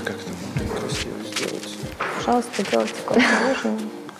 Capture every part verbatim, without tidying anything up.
как это можно красиво сделать? Пожалуйста, делайте как нужно.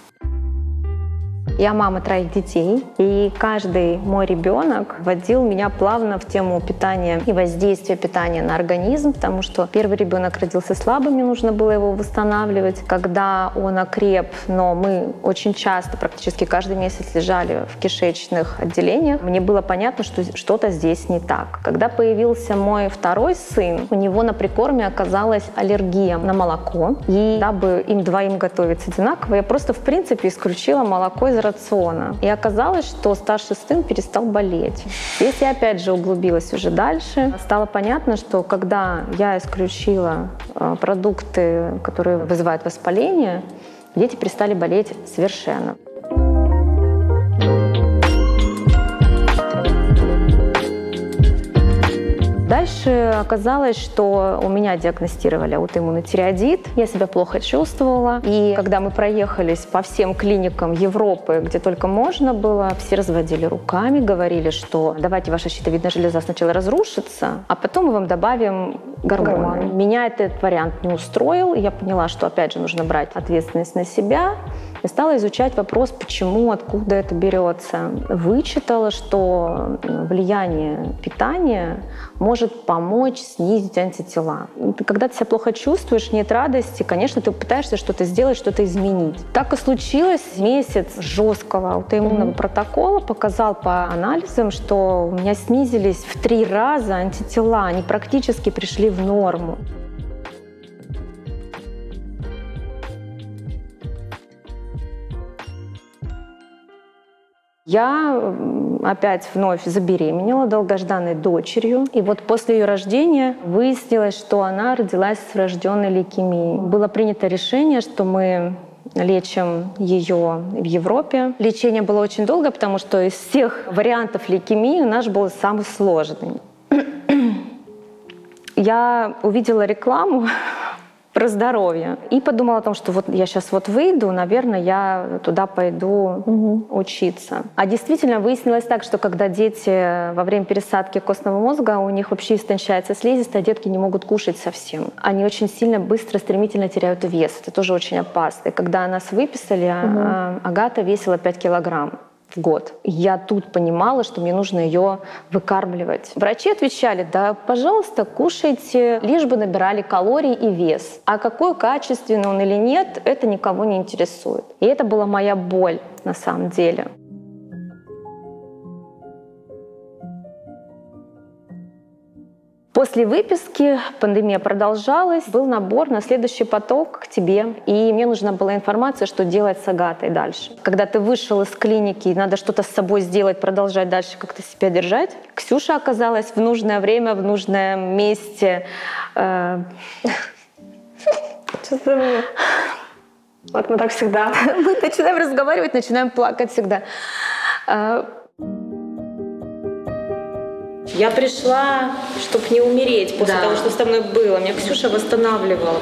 Я мама троих детей, и каждый мой ребенок вводил меня плавно в тему питания и воздействия питания на организм, потому что первый ребенок родился слабым, мне нужно было его восстанавливать. Когда он окреп, но мы очень часто, практически каждый месяц лежали в кишечных отделениях, мне было понятно, что что-то здесь не так. Когда появился мой второй сын, у него на прикорме оказалась аллергия на молоко, и дабы им двоим готовить одинаково, я просто в принципе исключила молоко из рациона. И оказалось, что старший сын перестал болеть. Здесь я опять же углубилась уже дальше. Стало понятно, что когда я исключила продукты, которые вызывают воспаление, дети перестали болеть совершенно. Дальше оказалось, что у меня диагностировали аутоиммунный тиреоидит, я себя плохо чувствовала. И когда мы проехались по всем клиникам Европы, где только можно было, все разводили руками, говорили, что давайте ваша щитовидная железа сначала разрушится, а потом мы вам добавим гормоны. Гормоны. Меня этот вариант не устроил, и я поняла, что опять же нужно брать ответственность на себя. И стала изучать вопрос, почему, откуда это берется. Вычитала, что влияние питания может помочь снизить антитела. Когда ты себя плохо чувствуешь, нет радости, конечно, ты пытаешься что-то сделать, что-то изменить. Так и случилось. Месяц жесткого аутоиммунного mm-hmm. протокола показал по анализам, что у меня снизились в три раза антитела, они практически пришли в норму. Я опять вновь забеременела долгожданной дочерью. И вот после ее рождения выяснилось, что она родилась с врожденной лейкемией. Было принято решение, что мы лечим ее в Европе. Лечение было очень долго, потому что из всех вариантов лейкемии наш был самый сложный. Я увидела рекламу про здоровье. И подумала о том, что вот я сейчас вот выйду, наверное, я туда пойду угу. учиться. А действительно выяснилось так, что когда дети во время пересадки костного мозга, у них вообще истончается слизистая, детки не могут кушать совсем. Они очень сильно, быстро, стремительно теряют вес. Это тоже очень опасно. И когда нас выписали, угу. Агата весила пять килограмм. В год. Я тут понимала, что мне нужно ее выкармливать. Врачи отвечали: да, пожалуйста, кушайте, лишь бы набирали калорий и вес. А какой качественный он или нет, это никого не интересует. И это была моя боль на самом деле. После выписки пандемия продолжалась, был набор на следующий поток к тебе, и мне нужна была информация, что делать с Агатой дальше. Когда ты вышел из клиники, и надо что-то с собой сделать, продолжать дальше как-то себя держать, Ксюша оказалась в нужное время, в нужном месте. Что-то мне... Вот мы так всегда. Мы начинаем разговаривать, начинаем плакать всегда. Я пришла, чтобы не умереть после да. того, что со мной было. Меня Ксюша восстанавливала.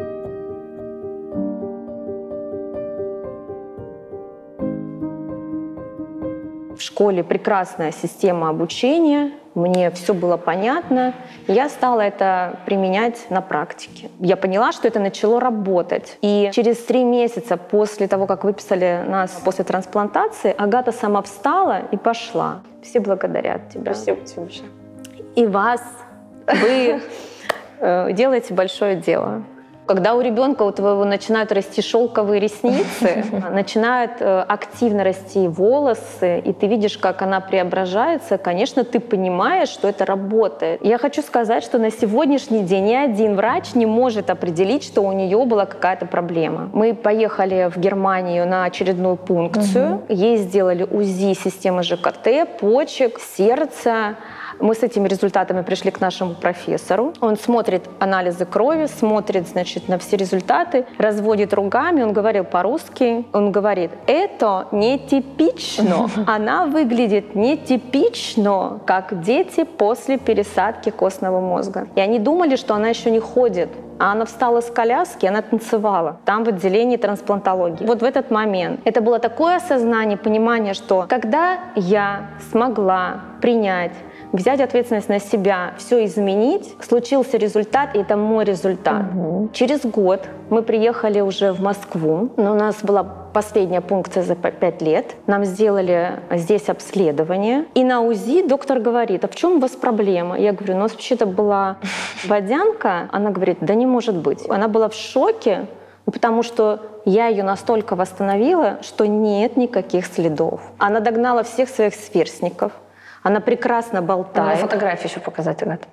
В школе прекрасная система обучения. Мне все было понятно. Я стала это применять на практике. Я поняла, что это начало работать. И через три месяца после того, как выписали нас после трансплантации, Агата сама встала и пошла. Все благодарят тебя. Спасибо тебе большое. И вас. Вы делаете большое дело. Когда у ребенка у твоего начинают расти шелковые ресницы, начинают активно расти волосы, и ты видишь, как она преображается, конечно, ты понимаешь, что это работает. Я хочу сказать, что на сегодняшний день ни один врач не может определить, что у нее была какая-то проблема. Мы поехали в Германию на очередную пункцию, угу. ей сделали УЗИ системы ЖКТ, почек, сердца. Мы с этими результатами пришли к нашему профессору. Он смотрит анализы крови, смотрит, значит, на все результаты, разводит руками. Он говорил по-русски. Он говорит: это нетипично. Она выглядит нетипично, как дети после пересадки костного мозга. И они думали, что она еще не ходит. А она встала с коляски, она танцевала там в отделении трансплантологии. Вот в этот момент это было такое осознание, понимание, что когда я смогла принять взять ответственность на себя, все изменить. Случился результат, и это мой результат. Угу. Через год мы приехали уже в Москву, но у нас была последняя пункция за пять лет. Нам сделали здесь обследование. И на УЗИ доктор говорит: а в чем у вас проблема? Я говорю: ну, у нас вообще-то была водянка. Она говорит: да не может быть. Она была в шоке, потому что я ее настолько восстановила, что нет никаких следов. Она догнала всех своих сверстников. Она прекрасно болтает. Надо фотографии еще показать, Агата.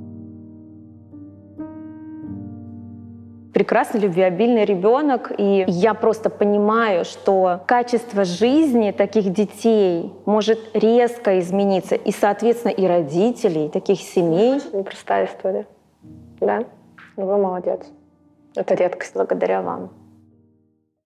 Прекрасный, любвеобильный ребенок. И я просто понимаю, что качество жизни таких детей может резко измениться. И, соответственно, и родителей таких семей. Непростая история. Да? Ну, вы молодец. Это редкость. Благодаря вам.